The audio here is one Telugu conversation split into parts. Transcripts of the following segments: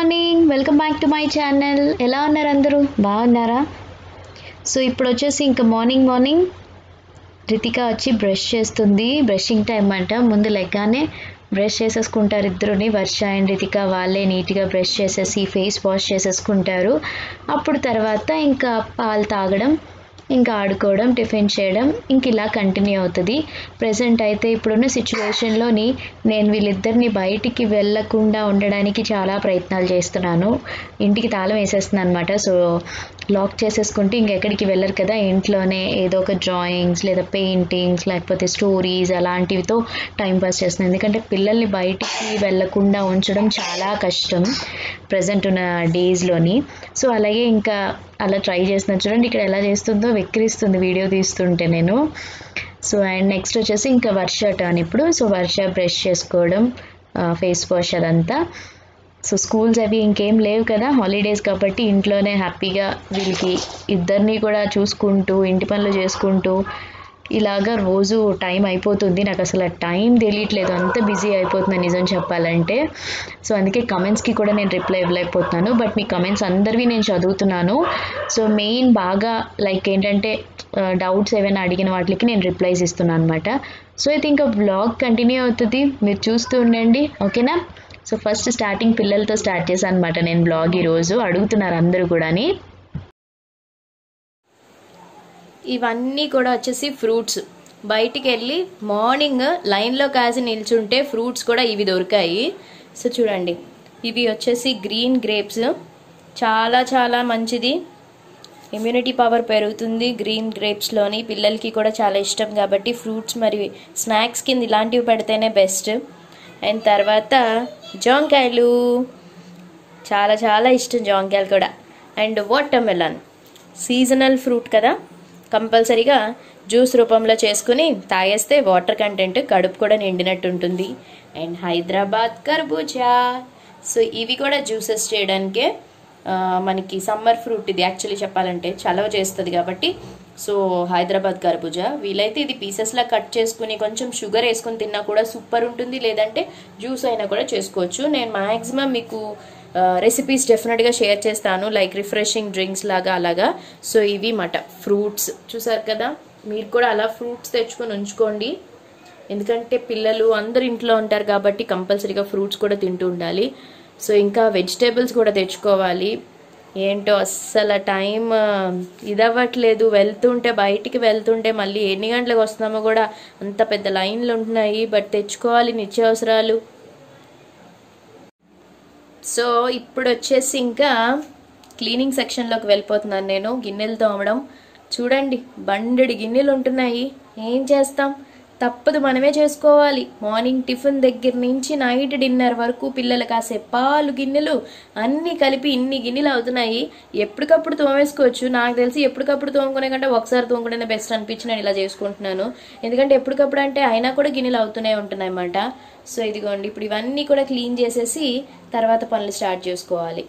Morning, welcome back to my channel. ఎలా ఉన్నారు అందరూ? బాగున్నారా? సో ఇప్పుడు వచ్చేసి ఇంకా మార్నింగ్ రితిక వచ్చి బ్రష్ చేస్తుంది. బ్రషింగ్ టైం అంట. ముందు లెగ్గానే బ్రష్ చేసేసుకుంటారు ఇద్దరుని, వర్ష అండ్ రితిక. వాళ్ళే నీట్గా బ్రష్ చేసేసి ఫేస్ వాష్ చేసేసుకుంటారు. అప్పుడు తర్వాత ఇంకా పాలు తాగడం, ఇంకా ఆడుకోవడం, టిఫిన్ చేయడం, ఇంక ఇలా కంటిన్యూ అవుతుంది. ప్రజెంట్ అయితే ఇప్పుడున్న సిచ్యువేషన్లోని నేను వీళ్ళిద్దరిని బయటికి వెళ్ళకుండా ఉండడానికి చాలా ప్రయత్నాలు చేస్తున్నాను. ఇంటికి తాళం వేసేస్తున్నాను అనమాట. సో లాక్ చేసేసుకుంటే ఇంకెక్కడికి వెళ్ళరు కదా, ఇంట్లోనే ఏదో ఒక డ్రాయింగ్స్ లేదా పెయింటింగ్స్ లేకపోతే స్టోరీస్ అలాంటివితో టైంపాస్ చేస్తున్నాను. ఎందుకంటే పిల్లల్ని బయటికి వెళ్ళకుండా ఉంచడం చాలా కష్టం ప్రజెంట్ ఉన్న డేస్లోని. సో అలాగే ఇంకా అలా ట్రై చేస్తున్నాను. చూడండి ఇక్కడ ఎలా చేస్తుందో, వెక్కిరిస్తుంది వీడియో తీస్తుంటే నేను. సో అండ్ నెక్స్ట్ వచ్చేసి ఇంకా వర్ష టర్న్ ఇప్పుడు. సో వర్ష బ్రష్ చేసుకోవడం, ఫేస్ వాష్ అదంతా. సో స్కూల్స్ అవి ఇంకేం లేవు కదా, హాలిడేస్ కాబట్టి ఇంట్లోనే హ్యాపీగా వీళ్ళకి ఇద్దరిని కూడా చూసుకుంటూ ఇంటి పనులు చేసుకుంటూ ఇలాగా రోజు టైం అయిపోతుంది. నాకు అసలు టైం తెలియట్లేదు, అంత బిజీ అయిపోతుంది నిజం చెప్పాలంటే. సో అందుకే కమెంట్స్కి కూడా నేను రిప్లై ఇవ్వలేకపోతున్నాను. బట్ మీ కమెంట్స్ అందరివి నేను చదువుతున్నాను. సో మెయిన్ బాగా లైక్ ఏంటంటే డౌట్స్ ఏమైనా అడిగిన వాటికి నేను రిప్లైస్ ఇస్తున్నాను అనమాట. సో అయితే ఇంకా బ్లాగ్ కంటిన్యూ అవుతుంది, మీరు చూస్తూ ఉండండి, ఓకేనా? సో ఫస్ట్ స్టార్టింగ్ పిల్లలతో స్టార్ట్ చేశాను అనమాట నేను బ్లాగ్. ఈరోజు అడుగుతున్నారు అందరూ కూడాని. ఇవన్నీ కూడా వచ్చేసి ఫ్రూట్స్. బయటికి వెళ్ళి మార్నింగ్ లైన్లో కాసి నిల్చుంటే ఫ్రూట్స్ కూడా ఇవి దొరికాయి. సో చూడండి, ఇవి వచ్చేసి గ్రీన్ గ్రేప్స్. చాలా చాలా మంచిది, ఇమ్యూనిటీ పవర్ పెరుగుతుంది గ్రీన్ గ్రేప్స్లోని. పిల్లలకి కూడా చాలా ఇష్టం కాబట్టి ఫ్రూట్స్ మరి స్నాక్స్ కింద ఇలాంటివి పెడితేనే బెస్ట్. అండ్ తర్వాత జాంకాయలు, చాలా చాలా ఇష్టం జాంకాయలు కూడా. And watermelon, seasonal fruit కదా, కంపల్సరీగా జ్యూస్ రూపంలో చేసుకుని తాగేస్తే వాటర్ కంటెంట్ కడుపు కూడా నిండినట్టు ఉంటుంది. అండ్ హైదరాబాద్ కర్బూజా. సో ఇవి కూడా జ్యూసెస్ చేయడానికే మనకి సమ్మర్ ఫ్రూట్. ఇది యాక్చువల్లీ చెప్పాలంటే చలవ చేస్తుంది కాబట్టి. సో హైదరాబాద్ కర్బూజా, వీలైతే ఇది పీసెస్లా కట్ చేసుకుని కొంచెం షుగర్ వేసుకుని తిన్నా కూడా సూపర్ ఉంటుంది, లేదంటే జ్యూస్ అయినా కూడా చేసుకోవచ్చు. నేను మ్యాక్సిమం మీకు రెసిపీస్ డెఫినెట్గా షేర్ చేస్తాను, లైక్ రిఫ్రెషింగ్ డ్రింక్స్ లాగా అలాగా. సో ఇవి మాట ఫ్రూట్స్ చూసారు కదా, మీరు కూడా అలా ఫ్రూట్స్ తెచ్చుకొని ఉంచుకోండి. ఎందుకంటే పిల్లలు అందరు ఇంట్లో ఉంటారు కాబట్టి కంపల్సరీగా ఫ్రూట్స్ కూడా తింటూ ఉండాలి. సో ఇంకా వెజిటేబుల్స్ కూడా తెచ్చుకోవాలి. ఏంటో అస్సలు టైం ఇదవ్వట్లేదు. వెళ్తుంటే బయటికి వెళ్తుంటే మళ్ళీ ఎన్ని గంటలకు వస్తున్నామో కూడా అంత పెద్ద లైన్లు ఉంటున్నాయి. బట్ తెచ్చుకోవాలి నిత్యావసరాలు. సో ఇప్పుడు వచ్చేసి ఇంకా క్లీనింగ్ సెక్షన్లోకి వెళ్ళిపోతున్నాను నేను. గిన్నెలు తోమడం చూడండి, బండెడి గిన్నెలు ఉంటున్నాయి. ఏం చేస్తాం, తప్పదు, మనమే చేసుకోవాలి. మార్నింగ్ టిఫిన్ దగ్గర నుంచి నైట్ డిన్నర్ వరకు పిల్లలు కాసే పాలు గిన్నెలు అన్నీ కలిపి ఇన్ని గిన్నెలు అవుతున్నాయి. ఎప్పటికప్పుడు తోమేసుకోవచ్చు. నాకు తెలిసి ఎప్పటికప్పుడు తోముకునే కంటే ఒకసారి తోముకునే బెస్ట్ అనిపించి నేను ఇలా చేసుకుంటున్నాను. ఎందుకంటే ఎప్పటికప్పుడు అంటే అయినా కూడా గిన్నెలు అవుతూనే ఉంటున్నాయి అన్నమాట. సో ఇదిగోండి, ఇప్పుడు ఇవన్నీ కూడా క్లీన్ చేసేసి తర్వాత పనులు స్టార్ట్ చేసుకోవాలి.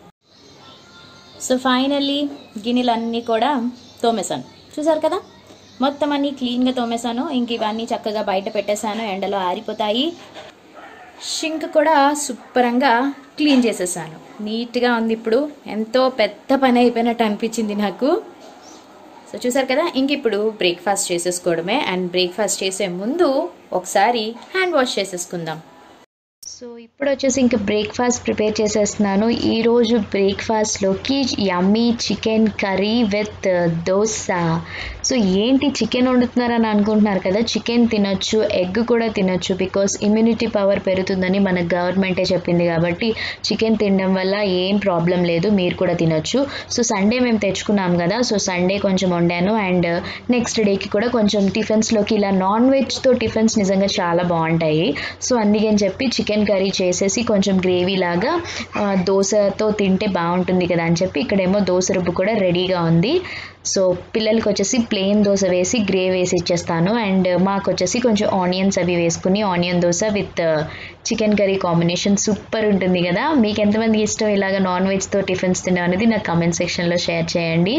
సో ఫైనల్లీ గిన్నెలన్నీ కూడా తోమేశాను. చూసారు కదా, మొత్తం అన్నీ క్లీన్గా తోమేశాను. ఇంక ఇవన్నీ చక్కగా బయట పెట్టేశాను, ఎండలో ఆరిపోతాయి. షింక్ కూడా శుభ్రంగా క్లీన్ చేసేసాను, నీట్గా ఉంది. ఇప్పుడు ఎంతో పెద్ద పని అయిపోయినట్టు అనిపించింది నాకు. సో చూసారు కదా, ఇంక ఇప్పుడు బ్రేక్ఫాస్ట్ చేసేసుకోవడమే. అండ్ బ్రేక్ఫాస్ట్ చేసే ముందు ఒకసారి హ్యాండ్ వాష్ చేసేసుకుందాం. సో ఇప్పుడు వచ్చేసి ఇంకా బ్రేక్ఫాస్ట్ ప్రిపేర్ చేసేస్తున్నాను. ఈరోజు బ్రేక్ఫాస్ట్లోకి yummy chicken curry with dosa. So ఏంటి చికెన్ వండుతున్నారని అనుకుంటున్నారు కదా, చికెన్ తినొచ్చు, ఎగ్ కూడా తినొచ్చు. బికాస్ ఇమ్యూనిటీ పవర్ పెరుగుతుందని మన గవర్నమెంటే చెప్పింది కాబట్టి చికెన్ తినడం వల్ల ఏం ప్రాబ్లం లేదు, మీరు కూడా తినొచ్చు. సో సండే మేము తెచ్చుకున్నాం కదా, సో సండే కొంచెం వండాను. అండ్ నెక్స్ట్ డేకి కూడా కొంచెం టిఫిన్స్లోకి ఇలా నాన్ వెజ్తో టిఫిన్స్ నిజంగా చాలా బాగుంటాయి. సో అందుకని చెప్పి చికెన్ కర్రీ చేసేసి కొంచెం గ్రేవీ లాగా దోశతో తింటే బాగుంటుంది కదా అని చెప్పి ఇక్కడేమో దోశ రుబ్బు కూడా రెడీగా ఉంది. సో పిల్లలకి వచ్చేసి ప్లెయిన్ దోశ వేసి గ్రేవీ వేసి ఇచ్చేస్తాను. అండ్ మాకు వచ్చేసి కొంచెం ఆనియన్స్ అవి వేసుకుని onion dosa with chicken curry combination super ఉంటుంది కదా. మీకు ఎంతమందికి ఇష్టం ఇలాగ నాన్ వెజ్తో టిఫిన్స్ తినడం అనేది నాకు కామెంట్ సెక్షన్లో షేర్ చేయండి.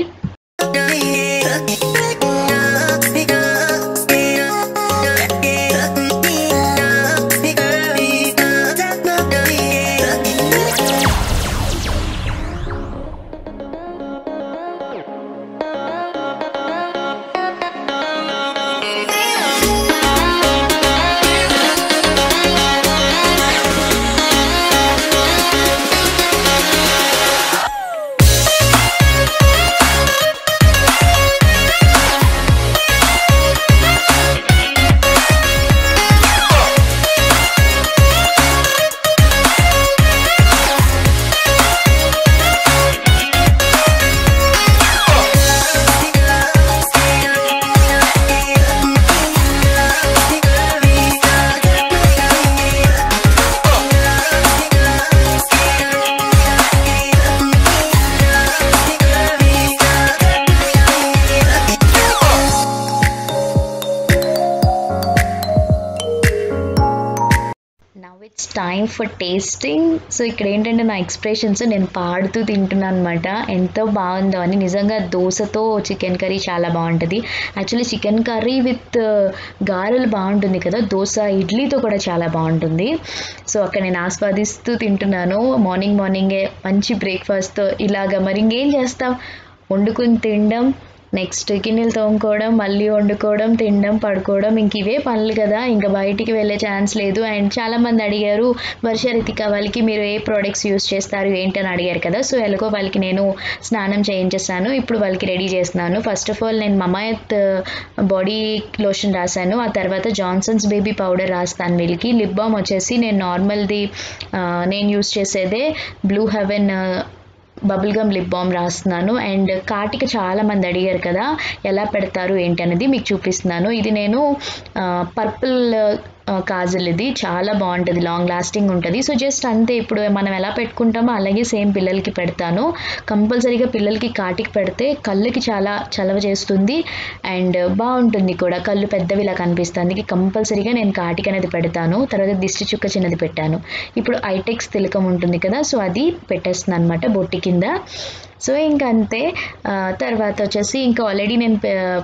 Time for tasting. సో ఇక్కడ ఏంటంటే నా ఎక్స్ప్రెషన్స్ నేను పాడుతూ తింటున్నాను అనమాట, ఎంతో బాగుందో అని. నిజంగా దోశతో చికెన్ కర్రీ చాలా బాగుంటుంది. యాక్చువల్లీ చికెన్ కర్రీ విత్ గారెలు బాగుంటుంది కదా, దోశ ఇడ్లీతో కూడా చాలా బాగుంటుంది. సో అక్కడ నేను ఆస్వాదిస్తూ తింటున్నాను. మార్నింగే మంచి బ్రేక్ఫాస్ట్తో ఇలాగా. మరి ఇంకేం చేస్తాం, వండుకుని తినడం, నెక్స్ట్ గిన్నెలు తోముకోవడం, మళ్ళీ వండుకోవడం, తినడం, పడుకోవడం, ఇంక ఇవే పనులు కదా. ఇంకా బయటికి వెళ్ళే ఛాన్స్ లేదు. అండ్ చాలామంది అడిగారు వర్ష, రితిక వాళ్ళకి మీరు ఏ ప్రోడక్ట్స్ యూస్ చేస్తారు ఏంటని అడిగారు కదా. సో ఎలాగో వాళ్ళకి నేను స్నానం చేయించేసాను. ఇప్పుడు వాళ్ళకి రెడీ చేస్తున్నాను. ఫస్ట్ ఆఫ్ ఆల్ నేను మమాయత్ బాడీ లోషన్ రాశాను, ఆ తర్వాత జాన్సన్స్ బేబీ పౌడర్ రాస్తాను వీళ్ళకి. లిప్ బామ్ వచ్చేసి నేను నార్మల్ది నేను యూస్ చేసేదే blue heaven bubble gum lip balm రాస్తున్నాను. అండ్ కాటిక చాలా మంది అడిగారు కదా ఎలా పెడతారు ఏంటి అనేది మీకు చూపిస్తున్నాను. ఇది నేను పర్పుల్ కాజల్, ఇది చాలా బాగుంటుంది, లాంగ్ లాస్టింగ్ ఉంటుంది. సో జస్ట్ అంతే, ఇప్పుడు మనం ఎలా పెట్టుకుంటామో అలాగే సేమ్ పిల్లలకి పెడతాను. కంపల్సరీగా పిల్లలకి కాటికి పెడితే కళ్ళకి చాలా చలవ చేస్తుంది అండ్ బాగుంటుంది కూడా, కళ్ళు పెద్దవిలా కనిపిస్తుంది. కంపల్సరీగా నేను కాటికి అనేది పెడతాను. తర్వాత దిష్టి చుక్క చిన్నది పెట్టాను. ఇప్పుడు ఐటెక్స్ తిలకం ఉంటుంది కదా, సో అది పెట్టేస్తున్నాను అనమాట బొట్టి కింద. సో ఇంకా అంతే. తర్వాత వచ్చేసి ఇంకా ఆల్రెడీ నేను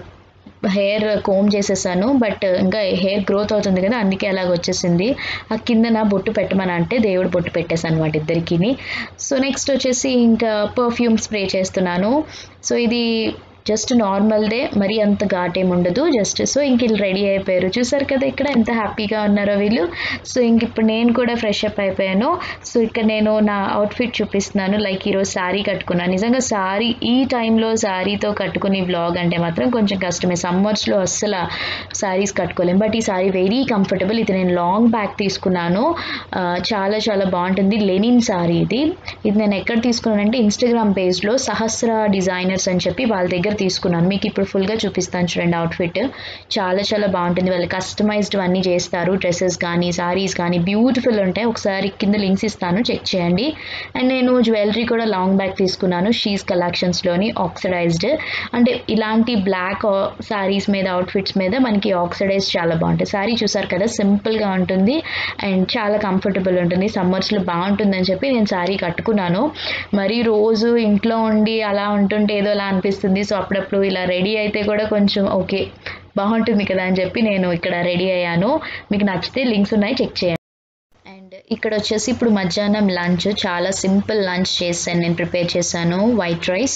హెయిర్ కోమ్ చేసేసాను, బట్ ఇంకా హెయిర్ గ్రోత్ అవుతుంది కదా, అందుకే అలాగ వచ్చేసింది. ఆ కిందన బొట్టు పెట్టమని అంటే దేవుడు బొట్టు పెట్టేసాను అనమాట ఇద్దరికి. సో నెక్స్ట్ వచ్చేసి ఇంకా పర్ఫ్యూమ్ స్ప్రే చేస్తున్నాను. సో ఇది జస్ట్ నార్మల్దే, మరి అంత ఘాటేం ఉండదు జస్ట్. సో ఇంక వీళ్ళు రెడీ అయిపోయారు, చూసారు కదా ఇక్కడ ఎంత హ్యాపీగా ఉన్నారో వీళ్ళు. సో ఇంక ఇప్పుడు నేను కూడా ఫ్రెష్ అప్ అయిపోయాను. సో ఇక్కడ నేను నా అవుట్ఫిట్ చూపిస్తున్నాను. లైక్ ఈరోజు శారీ కట్టుకున్నాను. నిజంగా శారీ ఈ టైంలో శారీతో కట్టుకుని వ్లాగ్ అంటే మాత్రం కొంచెం కష్టమే. సమ్మర్స్లో అస్సలు శారీస్ కట్టుకోలేం, బట్ ఈ శారీ వెరీ కంఫర్టబుల్. ఇది నేను లాంగ్ బ్యాక్ తీసుకున్నాను, చాలా చాలా బాగుంటుంది. లెనిన్ శారీ ఇది నేను ఎక్కడ తీసుకున్నానంటే ఇన్స్టాగ్రామ్ పేజ్లో సహస్ర డిజైనర్స్ అని చెప్పి వాళ్ళ దగ్గర తీసుకున్నాను. మీకు ఇప్పుడు ఫుల్గా చూపిస్తాను చూడండి. అవుట్ఫిట్ చాలా చాలా బాగుంటుంది. వాళ్ళు కస్టమైజ్డ్ అన్నీ చేస్తారు, డ్రెస్సెస్ కానీ సారీస్ కానీ బ్యూటిఫుల్ ఉంటాయి. ఒకసారి కింద లింక్స్ ఇస్తాను, చెక్ చేయండి. అండ్ నేను జ్యువెలరీ కూడా లాంగ్ బ్యాక్ తీసుకున్నాను షీస్ కలెక్షన్స్లోని, ఆక్సిడైజ్డ్. అంటే ఇలాంటి బ్లాక్ సారీస్ మీద అవుట్ఫిట్స్ మీద మనకి ఆక్సిడైజ్ చాలా బాగుంటుంది. సారీ చూసారు కదా, సింపుల్గా ఉంటుంది అండ్ చాలా కంఫర్టబుల్ ఉంటుంది. సమ్మర్స్లో బాగుంటుందని చెప్పి నేను సారీ కట్టుకున్నాను. మరి రోజు ఇంట్లో ఉండి అలా ఉంటుంటే ఏదో అలా అనిపిస్తుంది. సో అప్పుడప్పుడు ఇలా రెడీ అయితే కూడా కొంచెం ఓకే బాగుంటుంది కదా అని చెప్పి నేను ఇక్కడ రెడీ అయ్యాను. మీకు నచ్చితే లింక్స్ ఉన్నాయి, చెక్ చేయండి. అండ్ ఇక్కడ వచ్చేసి ఇప్పుడు మధ్యాహ్నం లంచ్ చాలా సింపుల్ లంచ్ చేశాను, నేను ప్రిపేర్ చేశాను white rice.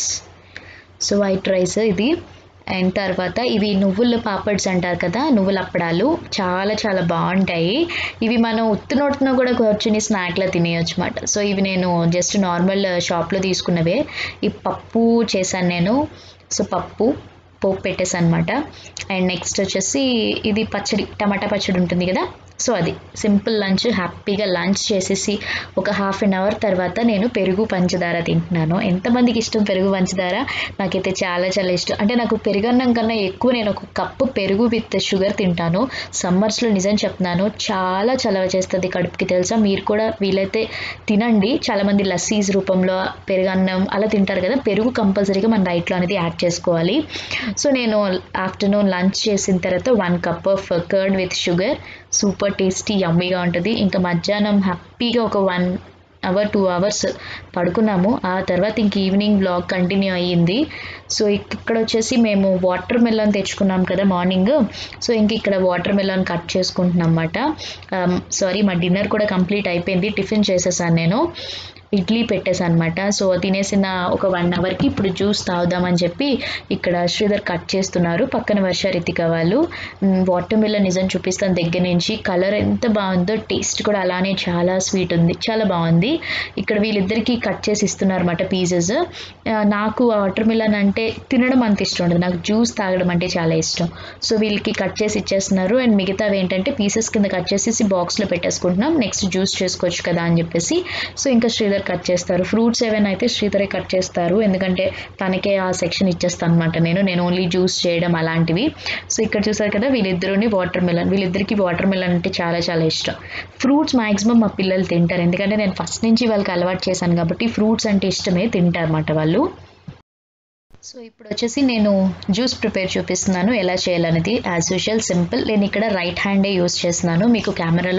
So white rice ఇది. అండ్ తర్వాత ఇవి నువ్వుల పాపడ్స్ అంటారు కదా, నువ్వుల అప్పడాలు చాలా చాలా బాగుంటాయి. ఇవి మనం ఉత్తినోటితో కూడా కూర్చుని స్నాక్లా తినేయచ్చు అన్నమాట. సో ఇవి నేను జస్ట్ నార్మల్ షాప్లో తీసుకున్నవే. ఈ పప్పు చేశాను నేను. సో పప్పు పోపు పెట్టేసాను అనమాట. అండ్ నెక్స్ట్ వచ్చేసి ఇది పచ్చడి, టమాటా పచ్చడి ఉంటుంది కదా, సో అది సింపుల్ లంచ్. హ్యాపీగా లంచ్ చేసేసి ఒక హాఫ్ అన్ అవర్ తర్వాత నేను పెరుగు పంచదార తింటున్నాను. ఎంతమందికి ఇష్టం పెరుగు పంచదార? నాకైతే చాలా చాలా ఇష్టం. అంటే నాకు పెరుగన్నం కన్నా ఎక్కువ నేను ఒక కప్పు పెరుగు విత్ షుగర్ తింటాను. సమ్మర్స్లో నిజం చెప్తున్నాను, చాలా చలవ చేస్తుంది కడుపుకి, తెలుసా? మీరు కూడా వీలైతే తినండి. చాలామంది లస్సీస్ రూపంలో పెరుగన్నం అలా తింటారు కదా, పెరుగు కంపల్సరీగా మన డైట్లో అనేది యాడ్ చేసుకోవాలి. సో నేను ఆఫ్టర్నూన్ లంచ్ చేసిన తర్వాత 1 cup of curd with sugar, super tasty యమ్మీగా ఉంటుంది. ఇంకా మధ్యాహ్నం హ్యాపీగా ఒక 1 అవర్ 2 అవర్స్ పడుకున్నాము. ఆ తర్వాత ఇంక ఈవినింగ్ బ్లాగ్ కంటిన్యూ అయ్యింది. సో ఇక్కడ వచ్చేసి మేము వాటర్ మెలన్ తెచ్చుకున్నాం కదా మార్నింగ్. సో ఇంక ఇక్కడ వాటర్ మెలన్ కట్ చేసుకుంటున్నాం అన్నమాట. సారీ, మా డిన్నర్ కూడా కంప్లీట్ అయిపోయింది. టిఫిన్ చేసేసాను నేను, ఇడ్లీ పెట్టేసాను అనమాట. సో తినేసిన ఒక 1 అవర్కి ఇప్పుడు జ్యూస్ తాగుదామని చెప్పి ఇక్కడ శ్రీధర్ కట్ చేస్తున్నారు. పక్కన వర్ష, రితిక వాళ్ళు. వాటర్ మిలన్ నిజం చూపిస్తాను దగ్గర నుంచి. కలర్ ఎంత బాగుందో, టేస్ట్ కూడా అలానే చాలా స్వీట్ ఉంది, చాలా బాగుంది. ఇక్కడ వీళ్ళిద్దరికీ కట్ చేసి ఇస్తున్నారు అనమాట పీసెస్. నాకు వాటర్ మిలన్ అంటే తినడం అంత ఇష్టం ఉండదు, నాకు జ్యూస్ తాగడం అంటే చాలా ఇష్టం. సో వీళ్ళకి కట్ చేసి ఇచ్చేస్తున్నారు. అండ్ మిగతావి ఏంటంటే పీసెస్ కింద కట్ చేసేసి బాక్స్లో పెట్టేసుకుంటున్నాం, నెక్స్ట్ జ్యూస్ చేసుకోవచ్చు కదా అని చెప్పేసి. సో ఇంకా శ్రీధర్ కట్ చేస్తారు. ఫ్రూట్స్ ఏవైనా అయితే శ్రీధరే కట్ చేస్తారు, ఎందుకంటే తనకే ఆ సెక్షన్ ఇచ్చేస్తాను అనమాట. నేను ఓన్లీ జ్యూస్ చేయడం అలాంటివి. సో ఇక్కడ చూసారు కదా వీళ్ళిద్దరుని వాటర్ మిలన్, వీళ్ళిద్దరికి వాటర్ మిలన్ అంటే చాలా చాలా ఇష్టం. ఫ్రూట్స్ మ్యాక్సిమం మా పిల్లలు తింటారు, ఎందుకంటే నేను ఫస్ట్ నుంచి వాళ్ళకి అలవాటు చేశాను కాబట్టి ఫ్రూట్స్ అంటే ఇష్టమే, తింటారు అన్నమాట వాళ్ళు. సో ఇప్పుడు వచ్చేసి నేను జ్యూస్ ప్రిపేర్ చూపిస్తున్నాను ఎలా చేయాలనేది. As usual simple. నేను ఇక్కడ రైట్ హ్యాండే యూస్ చేస్తున్నాను, మీకు కెమెరాలో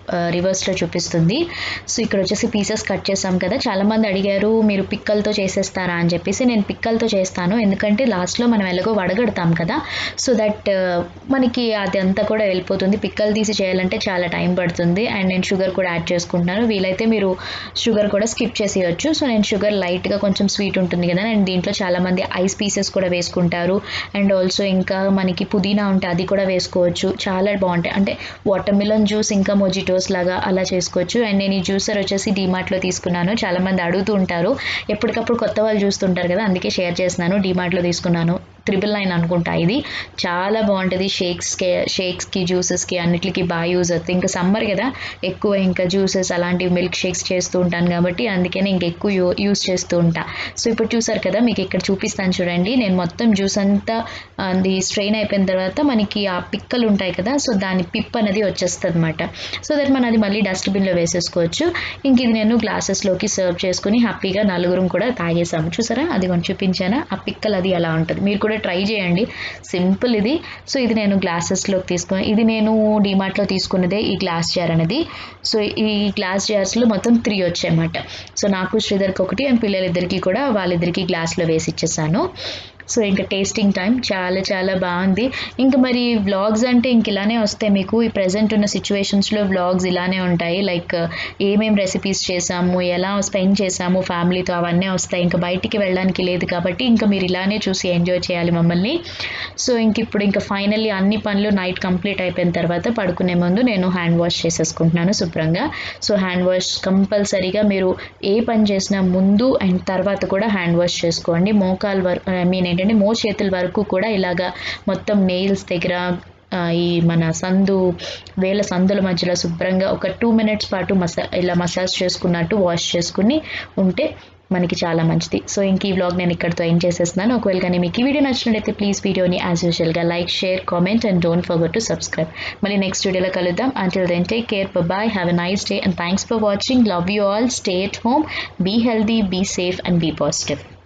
రివర్స్లో చూపిస్తుంది. సో ఇక్కడ వచ్చేసి పీసెస్ కట్ చేసాం కదా, చాలామంది అడిగారు మీరు పిక్కలతో చేసేస్తారా అని చెప్పేసి. నేను పిక్కలతో చేస్తాను, ఎందుకంటే లాస్ట్లో మనం ఎలాగో వడగడతాం కదా, సో దట్ మనకి అది అంతా కూడా వెళ్ళిపోతుంది. పిక్కలు తీసి చేయాలంటే చాలా టైం పడుతుంది. అండ్ నేను షుగర్ కూడా యాడ్ చేసుకుంటున్నాను, వీలైతే మీరు షుగర్ కూడా స్కిప్ చేసేయచ్చు. సో నేను షుగర్ లైట్గా కొంచెం స్వీట్ ఉంటుంది కదా, అండ్ దీంట్లో చాలామంది ఐస్ పీసెస్ కూడా వేసుకుంటారు. అండ్ ఆల్సో ఇంకా మనకి పుదీనా ఉంటే అది కూడా వేసుకోవచ్చు, చాలా బాగుంటాయి. అంటే వాటర్ మిలన్ జ్యూస్ ఇంకా మొజిటోస్ లాగా అలా చేసుకోవచ్చు. అండ్ నేను ఈ జ్యూసర్ వచ్చేసి డీమార్ట్లో తీసుకున్నాను. చాలామంది అడుగుతూ ఉంటారు, ఎప్పటికప్పుడు కొత్త వాళ్ళు చూస్తుంటారు కదా, అందుకే షేర్ చేస్తున్నాను. డీమార్ట్లో తీసుకున్నాను, 999 అనుకుంటా. ఇది చాలా బాగుంటుంది. షేక్స్కి జ్యూసెస్కి అన్నిటికీ బాగా యూజ్ అవుతుంది. ఇంకా సమ్మర్ కదా, ఎక్కువ ఇంకా జ్యూసెస్ అలాంటివి మిల్క్ షేక్స్ చేస్తూ ఉంటాను కాబట్టి అందుకని ఇంక ఎక్కువ యూజ్ చేస్తూ ఉంటా. సో ఇప్పుడు చూసారు కదా, మీకు ఇక్కడ చూపిస్తాను చూడండి. నేను మొత్తం జ్యూస్ అంతా అది స్ట్రెయిన్ అయిపోయిన తర్వాత మనకి ఆ పిక్కలు ఉంటాయి కదా, సో దాని పిప్ అనేది వచ్చేస్తుంది అనమాట. సో దట్ మనం అది మళ్ళీ డస్ట్బిన్లో వేసేసుకోవచ్చు. ఇంక ఇది నేను గ్లాసెస్లోకి సర్వ్ చేసుకుని హ్యాపీగా నలుగురం కూడా తాగేసాము. చూసారా, అది కొంచెం చూపించానా, ఆ పిక్కలు అది అలా ఉంటుంది. మీరు కూడా ట్రై చేయండి, సింపుల్ ఇది. సో ఇది నేను గ్లాసెస్లోకి తీసుకుని, ఇది నేను డీమార్ట్లో తీసుకున్నదే ఈ గ్లాస్ జార్ అనేది. సో ఈ గ్లాస్ జార్స్లో మొత్తం 3 వచ్చాయన్నమాట. సో నాకు శ్రీధర్కి ఒకటి అండ్ పిల్లలిద్దరికీ కూడా వాళ్ళిద్దరికీ గ్లాస్లో వేసి ఇచ్చేసాను. సో ఇంకా టేస్టింగ్ టైం చాలా చాలా బాగుంది. ఇంకా మరి వ్లాగ్స్ అంటే ఇంక ఇలానే వస్తాయి మీకు. ఈ ప్రజెంట్ ఉన్న సిచ్యువేషన్స్లో వ్లాగ్స్ ఇలానే ఉంటాయి. లైక్ ఏమేం రెసిపీస్ చేసాము, ఎలా స్పెండ్ చేసాము ఫ్యామిలీతో, అవన్నీ వస్తాయి. ఇంకా బయటికి వెళ్ళడానికి లేదు కాబట్టి ఇంకా మీరు ఇలానే చూసి ఎంజాయ్ చేయాలి మమ్మల్ని. సో ఇప్పుడు ఇంకా ఫైనల్లీ అన్ని పనులు నైట్ కంప్లీట్ అయిపోయిన తర్వాత పడుకునే ముందు నేను హ్యాండ్ వాష్ చేసేసుకుంటున్నాను శుభ్రంగా. సో హ్యాండ్ వాష్ కంపల్సరీగా మీరు ఏ పని చేసినా ముందు అండ్ తర్వాత కూడా హ్యాండ్ వాష్ చేసుకోండి. మోకాలు వరకు ఏంటంటే చేతుల వరకు కూడా ఇలాగా మొత్తం నెయిల్స్ దగ్గర ఈ మన వేల సందుల మధ్యలో శుభ్రంగా ఒక 2 minutes పాటు ఇలా మసాజ్ చేసుకున్నట్టు వాష్ చేసుకుని ఉంటే మనకి చాలా మంచిది. సో ఇంక ఈ వ్లాగ్ నేను ఇక్కడితో ఎండ్ చేసేస్తున్నాను. ఒకవేళ కానీ మీకు ఈ వీడియో నచ్చినట్లయితే ప్లీజ్ వీడియోని యాజ్ యూజువల్గా like, share, comment and don't forget to subscribe. మళ్ళీ నెక్స్ట్ వీడియోలో కలుద్దాం. Until then take care, bye, have a nice day and thanks for watching. Love you all, stay at home, be healthy, be safe and be positive.